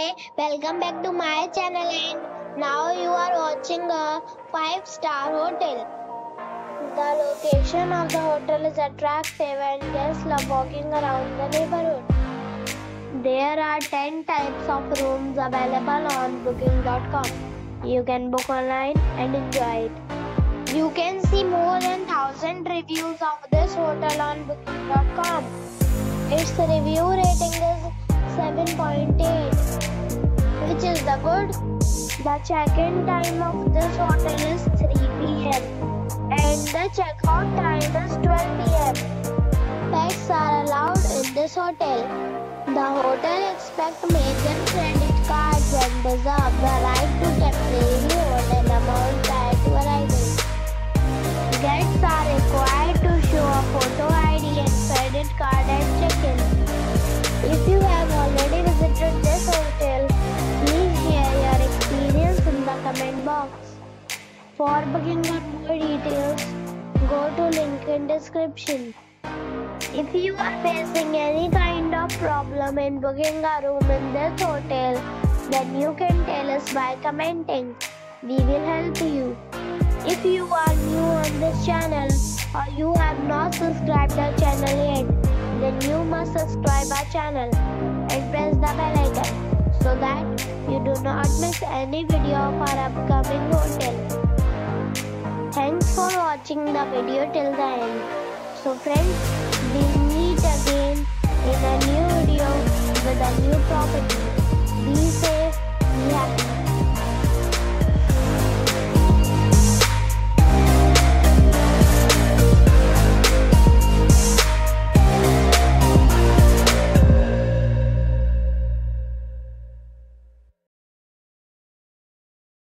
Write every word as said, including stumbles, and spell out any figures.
Namaste, welcome back to my channel, and now you are watching a five star hotel. The location of the hotel is attractive and guests love walking around the neighborhood. There are ten types of rooms available on booking dot com. You can book online and enjoy it. You can see more than one thousand reviews of this hotel on booking dot com. Its review rating is seven point eight, which is the good. The check-in time of this hotel is three p m and the check-out time is twelve p m Pets are allowed in this hotel. The hotel expects major credit cards and reserves the right to temporarily hold an amount prior to arrival. Guests are required to show a photo I D and credit card at check-in. If you have already visited this hotel, please share your experience in the comment box. For booking or more details, go to link in description. If you are facing any kind of problem in booking a room in this hotel, then you can tell us by commenting. We will help you. If you are new on this channel or you have not subscribed our channel yet, then you must subscribe our channel and press the bell icon so that you do not miss any video of our upcoming hotel. Thanks for watching the video till the end. So friends, we meet again in a new video with a new property.